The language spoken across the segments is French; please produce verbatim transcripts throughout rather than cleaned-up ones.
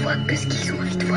voient que ce qu'ils ont envie de voir.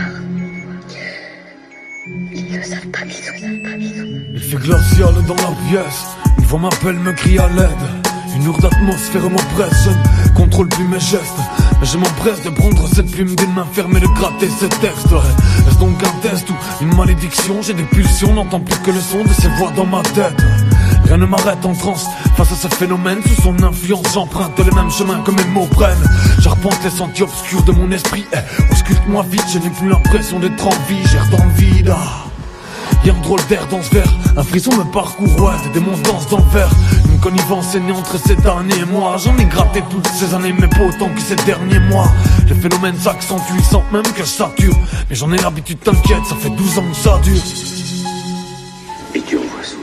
Ils ne savent pas qu'ils sont, savent pas qu'ils sont. Il fait glacial dans la pièce. Une voix m'appelle, me crie à l'aide. Une ourde atmosphère m'oppresse. Je ne contrôle plus mes gestes, mais je m'empresse de prendre cette plume d'une main ferme et de gratter ce texte. Est-ce donc un test ou une malédiction? J'ai des pulsions, n'entends plus que le son de ces voix dans ma tête. Rien ne m'arrête en transe face à ce phénomène. Sous son influence j'emprunte les mêmes chemins que mes mots prennent. J'arpente les sentiers obscurs de mon esprit. Eh, ausculte-moi vite, je n'ai plus l'impression d'être en vie. J'erre dans le vide. Ah. Y'a un drôle d'air dans ce verre, un frisson me parcourt, ouais, des démons dansent dans le verre. Une connivence est née entre ces derniers mois. J'en ai gratté toutes ces années, mais pas autant que ces derniers mois. Le phénomène s'accentue, ils sentent même que je sature. Mais j'en ai l'habitude, t'inquiète, ça fait douze ans que ça dure. Et tu envoies son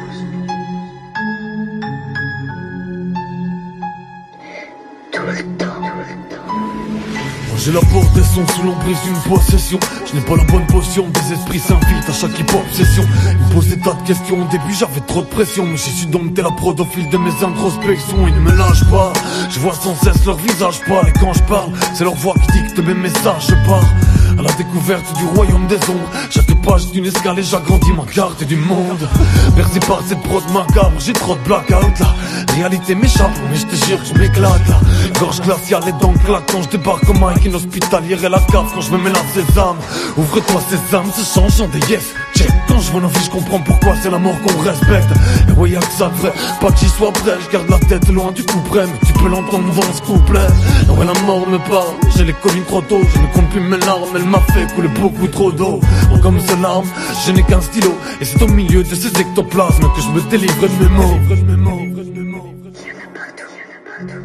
tout le temps, tout le temps. J'ai la porte des sons sous l'emprise d'une possession. Je n'ai pas la bonne potion, des esprits s'invitent à chaque hip-obsession. Ils me posaient tas de questions, au début j'avais trop de pression. Mais j'ai su dompter la prod au fil de mes introspections. Ils ne me lâchent pas, je vois sans cesse leur visage pâle. Et quand je parle, c'est leur voix qui dicte mes messages. Je pars à la découverte du royaume des ombres. Chaque page d'une escale et j'agrandis ma carte du monde. Bercé par cette prod macabre, j'ai trop de blackout. La réalité m'échappe, mais je te jure que je m'éclate là. Gorge glaciale et dents claquent quand je débarque au mic. Une hospitalière et la cave quand je me mets la sésame. Ouvre-toi ces âmes, se changent en des yes. Check, quand je vois nos vies, je comprends pourquoi c'est la mort qu'on respecte. Et ouais, y'a que ça de vrai, pas que j'y sois prêt. Je garde la tête loin du coup près, mais tu peux l'entendre dans ce couplet. Et ouais, la mort me parle, j'ai les collines trop tôt. Je ne compte plus mes larmes, elle m'a fait couler beaucoup trop d'eau. Comme ces larmes, je n'ai qu'un stylo. Et c'est au milieu de ces ectoplasmes que je me délivre de mes mots. Il y en a partout, il y en a partout.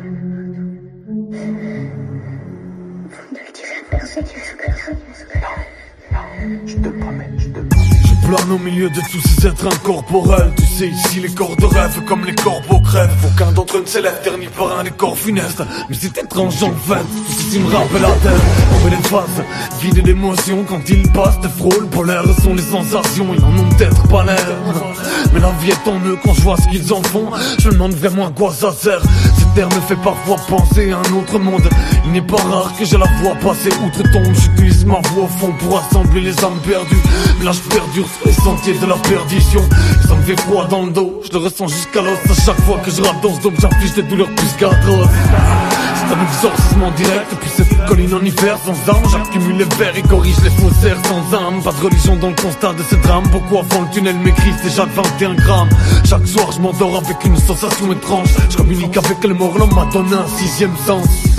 Vous ne le direz à personne, personne, personne. Je te promets, je te promets. Je plane au milieu de tous ces êtres incorporels. Tu sais ici les corps de rêve comme les corbeaux crèvent. Aucun d'entre eux ne s'élève terni par un des corps funestes. Mais c'est étrange en fait, tout ceci me rappelle la terre. On fait les phases vides d'émotions quand ils passent. Des frôles polaires sont les sensations, ils n'en ont peut-être pas l'air. Mais la vie est en eux quand je vois ce qu'ils en font. Je me demande vraiment à quoi ça sert. Cette terre me fait parfois penser à un autre monde. Il n'est pas rare que je la vois passer outre-tombe. J'utilise ma voix au fond pour rassembler les âmes perdues. Mais là je perdure sur les sentiers de la perdition. Ça me fait froid dans le dos, je le ressens jusqu'à l'os. À chaque fois que je rate dans ce dôme, j'inflige des douleurs plus qu'atroces. C'est un exorcisme direct, puis cette colline en hiver sans armes. J'accumule les verres et corrige les faussaires sans âme. Pas de religion dans le constat de ce drame. Beaucoup avant le tunnel m'écrit, c'est déjà vingt et un grammes. Chaque soir je m'endors avec une sensation étrange. Je communique avec le mort, l'homme m'a donné un sixième sens.